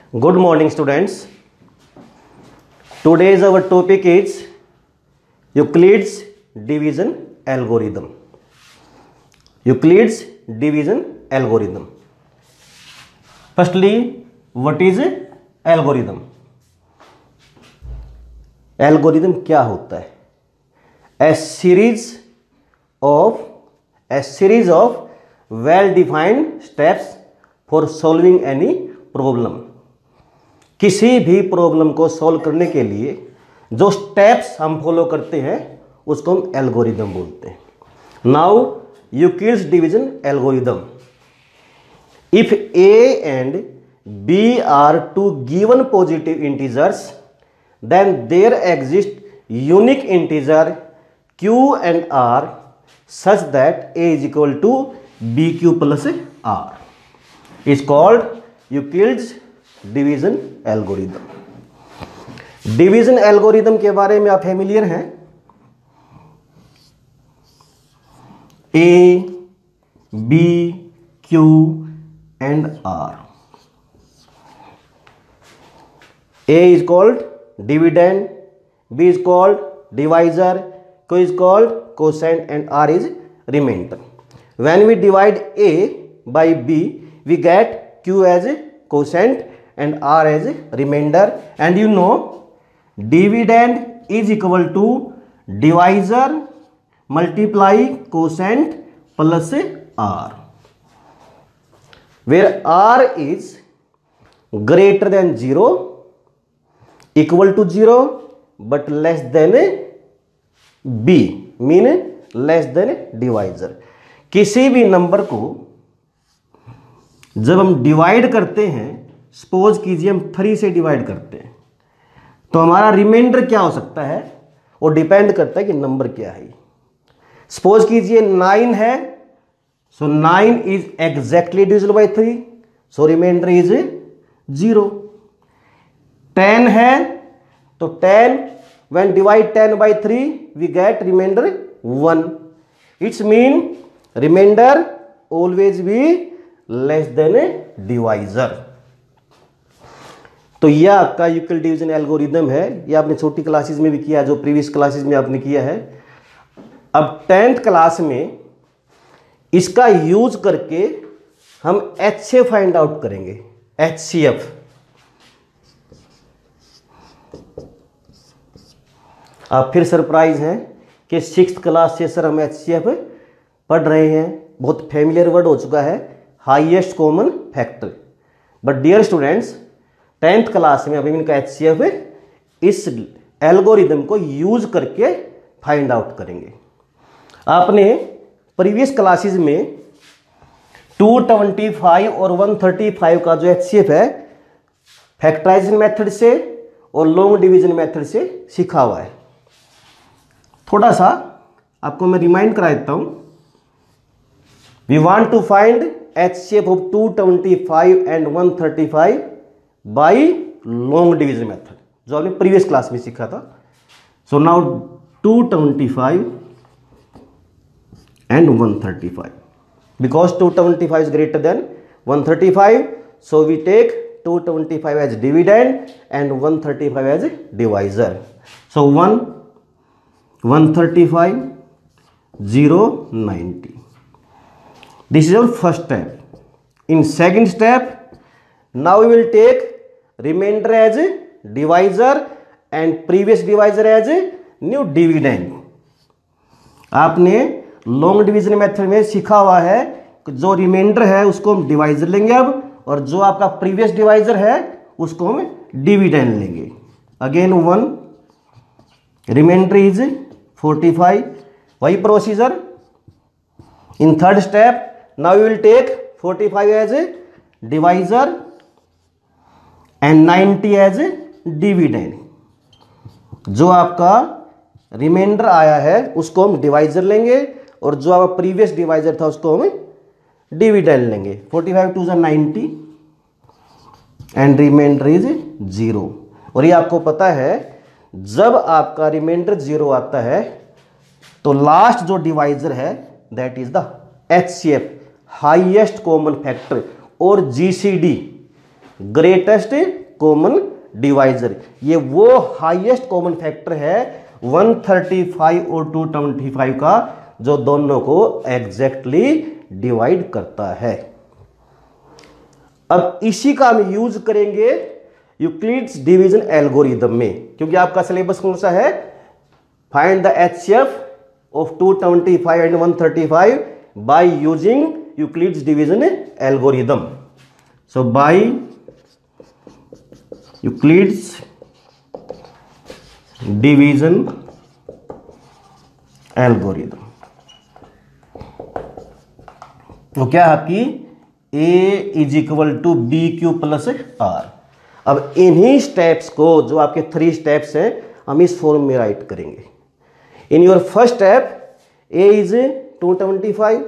Good morning, students. Today's our topic is Euclid's division algorithm. Euclid's division algorithm. Firstly, what is algorithm? Algorithm क्या होता है? A series of well-defined steps for solving any problem. किसी भी problem को solve करने के लिए जो स्टेप्स हम फॉलो करते हैं उसको हम एल्गोरिदम बोलते हैं। Now Euclid's division algorithm. If a and b are two given positive integers then there exist unique integer q and r such that a is equal to bq plus r is called Euclid's division algorithm. Division algorithm के बारे में आप familiar हैं? A b q and r. A is called dividend, b is called divisor, q is called quotient and r is remainder. When we divide a by b we get q as quotient and r as remainder, and you know dividend is equal to divisor multiply quotient plus r, where r is greater than 0, equal to 0 but less than b, mean less than divisor। किसी भी number को जब हम divide करते हैं, suppose कीजिए हम 3 से डिवाइड करते हैं, तो हमारा रिमाइंडर क्या हो सकता है वो डिपेंड करता है कि नंबर क्या है। सपोज कीजिए 9 है, so 9 is exactly divisible by 3, so remainder is 0। 10 है तो 10 when divide 10 by 3 we get remainder 1। It's mean remainder always be less than divisor. तो यह आपका यूक्लिड डिवीजन एल्गोरिदम है। यह आपने छोटी क्लासेस में भी किया, जो प्रीवियस क्लासेस में आपने किया है। अब 10th क्लास में इसका यूज करके हम HCF फाइंड आउट करेंगे। HCF आप फिर सरप्राइज हैं कि 6th क्लास से सर हम HCF पढ़ रहे हैं। बहुत फेमिलियर वर्ड हो चुका है, highest common factor. But dear students, 10th class में अभी इनका HCF इस एल्गोरिदम को यूज करके फाइंड आउट करेंगे। आपने प्रीवियस क्लासेस में 225 और 135 का जो HCF है फैक्टराइजेशन मेथड से और लॉन्ग डिवीजन मेथड से सीखा हुआ है। थोड़ा सा आपको मैं रिमाइंड करा देता हूं। We want to find HCF of 225 and 135 by long division method, जो आपने प्रीवियस क्लास में सीखा था। So now 225 and 135, because 225 is greater than 135, so we take 225 as dividend and 135 as divisor. So 135 0 90। This is our first step. In second step now we will take remainder as divisor and previous divisor as new dividend। आपने long division method में सीखा हुआ है कि जो reminder है उसको हम डिवाइजर लेंगे अब, और जो आपका प्रीवियस डिवाइजर है उसको हम डिविडेंड लेंगे। अगेन 1, रिमाइंडर इज 45, वही procedure. In third step now we will take 45 as divisor and 90 as dividend. जो आपका रिमाइंडर आया है उसको हम डिवाइजर लेंगे, और जो आपका प्रीवियस डिवाइजर था उसको हम डिविडेंड लेंगे। 45 2 90 एंड रिमाइंडर इज 0। और ये आपको पता है जब आपका रिमाइंडर 0 आता है तो लास्ट जो डिवाइजर है that is the HCF, highest common factor, और GCD ग्रेटेस्ट कॉमन डिवाइजर, ये वो हाईएस्ट कॉमन फैक्टर है 135 और 225 का जो दोनों को एग्जैक्टली डिवाइड करता है। अब इसी का हम यूज करेंगे यूक्लिड्स डिवीजन एल्गोरिदम में, क्योंकि आपका सिलेबस कौन सा है, find the HCF of 225 and 135 by using Euclid's division algorithm. So by Euclid's division algorithm, तो क्या आपकी A is equal to b q plus r. अब इन्हीं स्टेप्स को, जो आपके 3 स्टेप्स हैं, हम इस फॉर्म में राइट करेंगे। In your first step A is 225,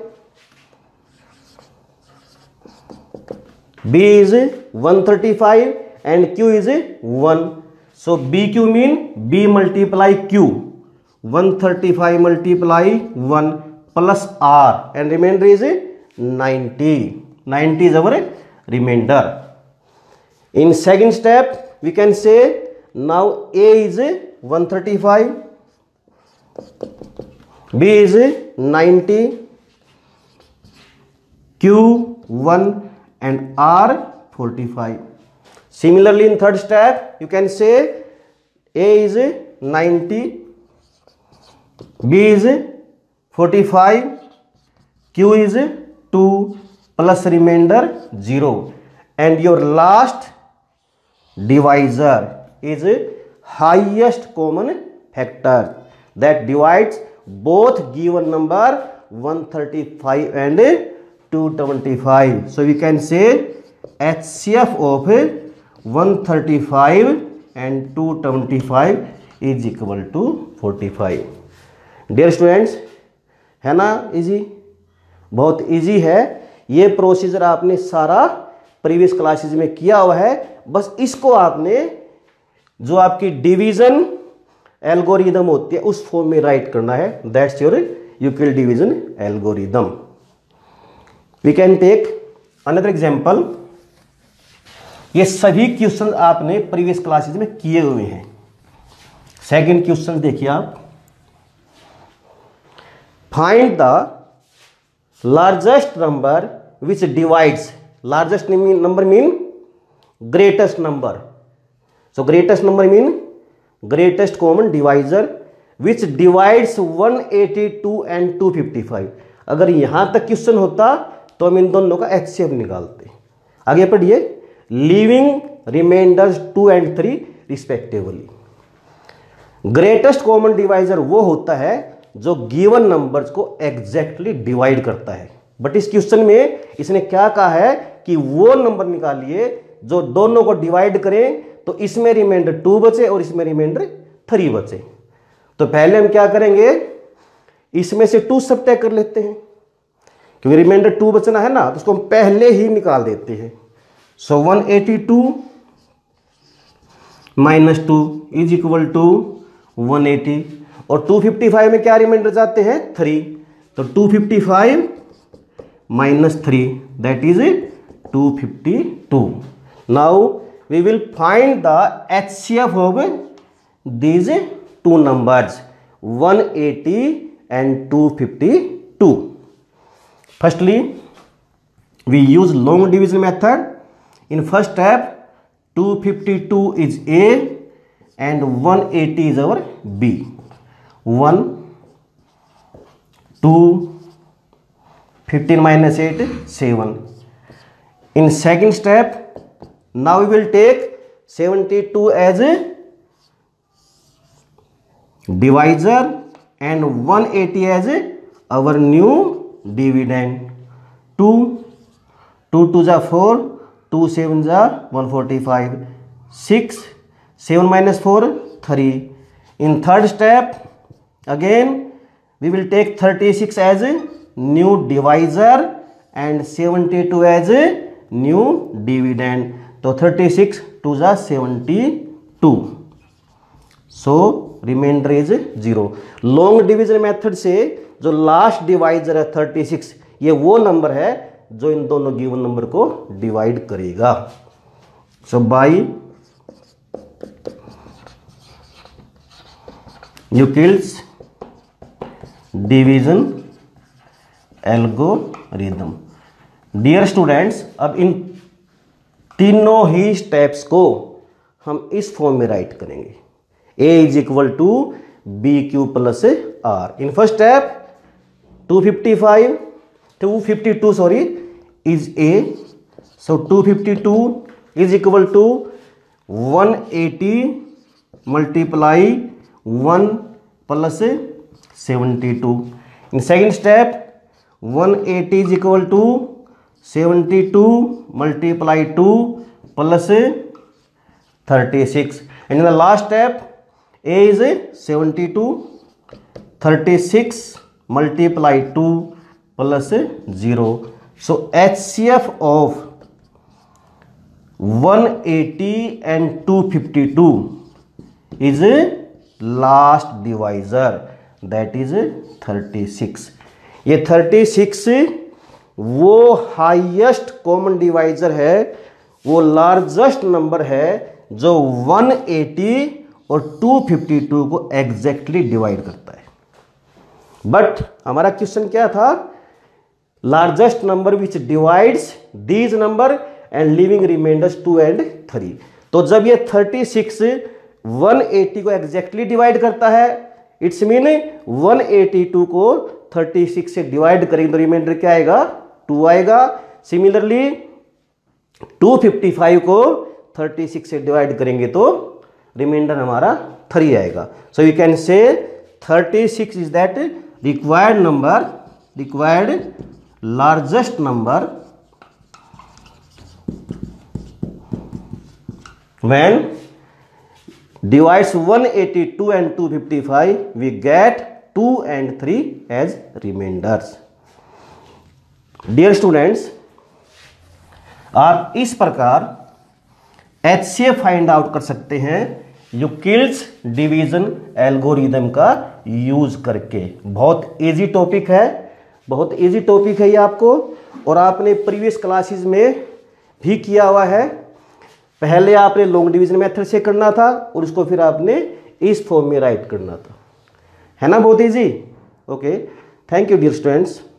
B is 135 and Q is 1. So BQ mean B multiply Q, 135 multiply 1 plus R and remainder is 90. 90 is our remainder. In second step we can say now A is 135, B is 90, Q 1 and R 45. Similarly in third step you can say A is 90, B is 45, Q is 2 plus remainder 0 and your last divisor is highest common factor that divides both given number 135 and 225. So we can say HCF of 135 and 225 is equal to 45. Dear students, है ना easy, बहुत easy है। ये procedure आपने सारा previous classes में किया हुआ है, बस इसको आपने जो आपकी डिवीजन एल्गोरिदम होती है उस फॉर्म में राइट करना है। That's your Euclid division algorithm. We can take another example. ये सभी क्वेश्चन आपने प्रीवियस क्लासेस में किए हुए हैं। सेकंड क्वेश्चन देखिए आप, find the largest number which divides, largest number mean greatest number, so greatest number mean greatest common divisor which divides 182 and 255। अगर यहां तक क्वेश्चन होता तो हम इन दोनों का एचसीएफ निकालते। आगे पढ़िए, leaving remainders 2 and 3 respectively. Greatest common divisor वो होता है जो गिवन नंबर्स को एग्जैक्टली डिवाइड करता है, बट इस क्वेश्चन में इसने क्या कहा है कि वो नंबर निकालिए जो दोनों को डिवाइड करें तो इसमें रिमाइंडर 2 बचे और इसमें रिमाइंडर 3 बचे। तो पहले हम क्या करेंगे, इसमें से 2 सबट्रैक्ट कर लेते हैं, क्योंकि रिमाइंडर 2 बचना है ना, तो उसको हम पहले ही निकाल देते हैं। So 182 minus 2 is equal to 180 और 255 में क्या रिमाइंडर जाते हैं 3, तो 255 minus 3 that is 252। Now we will find the HCF of these 2 numbers 180 and 252. Firstly, we use long division method. In first step 252 is A and 180 is our B. 1 2 15 minus 8 7. In second step now we will take 72 as a divisor and 180 as a our new dividend. 2 2 2 जा 4, 2 7 जा 145, 6 7 minus 4 3. In third step again we will take 36 as a new divisor and 72 as a new dividend. तो 36 2 जा 72, so remainder is 0। Long division method से जो last divisor है 36, ये वो number है जो इन दोनों गिवन नंबर को डिवाइड करेगा। So by Euclid's डिवीजन एल्गोरिदम। डियर स्टूडेंट्स, अब इन तीनों ही स्टेप्स को हम इस फॉर्म में राइट करेंगे। A is equal to b q plus r. In first step 252 sorry is A, so 252 is equal to 180 multiply 1 plus 72. In second step 180 is equal to 72 multiply 2 plus 36. And in the last step A is 72, 36 multiply 2 plus 0. So HCF of 180 and 252 is a last divisor, that is 36. ये 36 वो highest common divisor है, वो largest number है जो 180 और 252 को exactly divide करता है। बट हमारा क्वेश्चन क्या था? Largest number which divides these number and leaving remainders 2 and 3। तो जब ये 36 180 को एग्जैक्टली डिवाइड करता है, इट्स मीन 182 को 36 से डिवाइड करेंगे तो रिमाइंडर क्या आएगा? 2 आएगा। सिमिलरली 255 को 36 से डिवाइड करेंगे तो रिमाइंडर हमारा 3 आएगा। So you can say 36 is that required number, required largest number when divides 182 and 255, we get 2 and 3 as remainders. Dear students, आप इस प्रकार HCF फाइंड आउट कर सकते हैं यूक्लिड्स डिवीजन एल्गोरिदम का यूज करके। बहुत इजी टॉपिक है, बहुत इजी टॉपिक है ये आपको, और आपने प्रीवियस क्लासेस में भी किया हुआ है। पहले आपने लॉन्ग डिवीजन मेथड से करना था और उसको फिर आपने इस फॉर्म में राइट करना था, है ना? बहुत easy. Okay, thank you dear students.